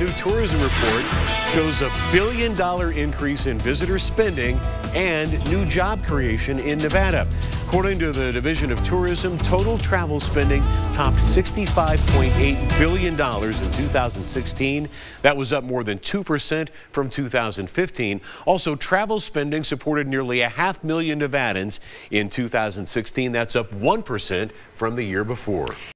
new tourism report shows a $1 billion increase in visitor spending and new job creation in Nevada. According to the Division of Tourism, total travel spending topped $65.8 billion in 2016. That was up more than 2% from 2015. Also, travel spending supported nearly 500,000 Nevadans in 2016. That's up 1% from the year before.